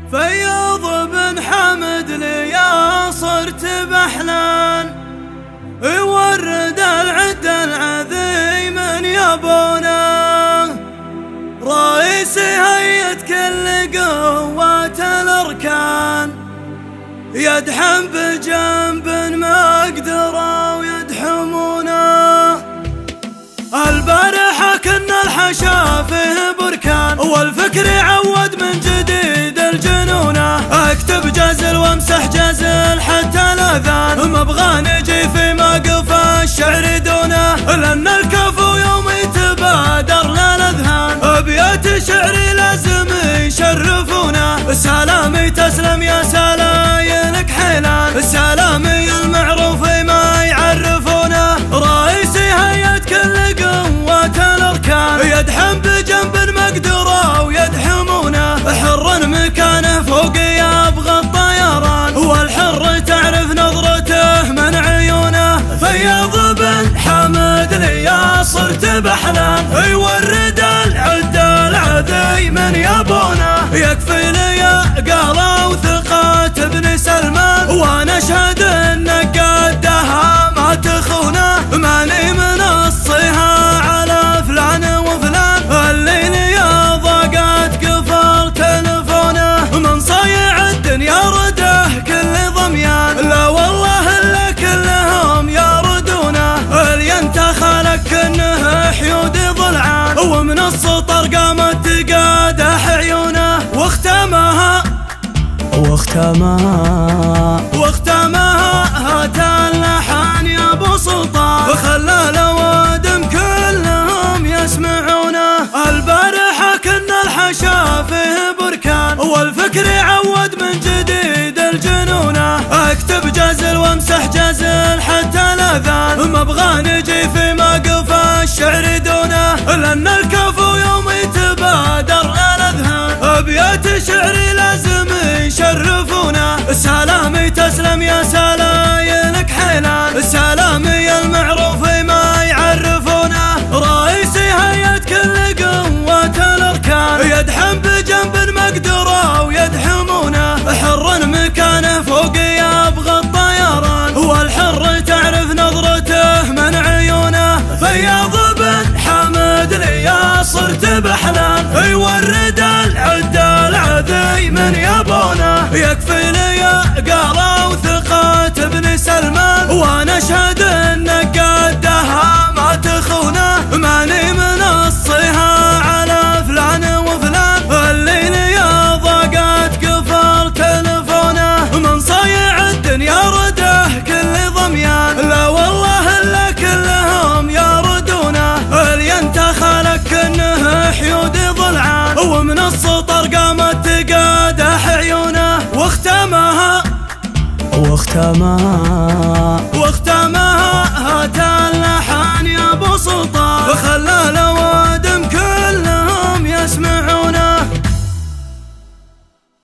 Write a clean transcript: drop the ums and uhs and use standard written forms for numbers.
فياض بن حمد لي صرت بحلان، يورد العد العظيم يبونه، رئيس هيئة كل قوات الأركان، يدحم بجنب مقدره ويدحمونه. البارحة كنا الحشا فيه بركان، والفكر يعود من جديد الجنونة، اكتب جزل وامسح جزل حتى الاذان، مبغى نجي في موقف الشعر دونه، لان الكفو يوم يتبادر للاذهان، ابيات شعري لازم يشرفونه. سلامي تسلم يا سلايلك حيلان، سلامي المعروف ما يعرفونه، رئيسي هيئة كل قوات الأركان، يدحم بجنب مقدره ويدحمونه، حر مكانه فوق يبغى الطيران، والحر تعرف نظرته من عيونه. فياض بن حمد لي صرت بحلان، يورد العد العظيم يبونه، يكفي لي قالوا وثقات ابن سلمان، وانا اشهد ان قدها ما تخونه، ماني من الصيها على فلان وفلان، الليل يا ضاقت قفل تلفونه، من صايع الدنيا رده كل ضميان، لا والله الا كلهم يردونه، اللي انت خالك كنه حيود ضلعان، ومن السطر قامت تقادح عيونه، واختمها هاتا اللحان يا ابو سلطان، خلى الاوادم كلهم يسمعونه. البارحة كنا الحشا فيه بركان، والفكر يعود من جديد الجنونة، اكتب جزل وامسح جزل حتى الاذان، مبغى نجي في موقف الشعر دونه، لان الكفو يوم يتبادر الاذهان، ابيات شعري لازم يشرفونه. سلامي تسلم يا سلايلك حيلان، سلامي المعروف ما يعرفونه، رئيسي هيئة كل قوات الأركان، يدحم بجنب مقدره ويدحمونه، حر مكانه فوق يبغى الطيران، والحر تعرف نظرته من عيونه. فياض بن حمد لي صرت بحلان، يورد العد العظيم يبونه، يكفي لي قالوا ثقات ابن سلمان، وانا اشهد ان قدها ما تخونه، ماني من الصيها على فلان وفلان، الليل يا ضاقت قفل تلفونه، من صايع الدنيا رده كل ضميان، لا والله الا كلهم يردونه، اللي انت خالك كنه حيود ضلعان، ومن السطر قامت تقادح عيونه، واختمها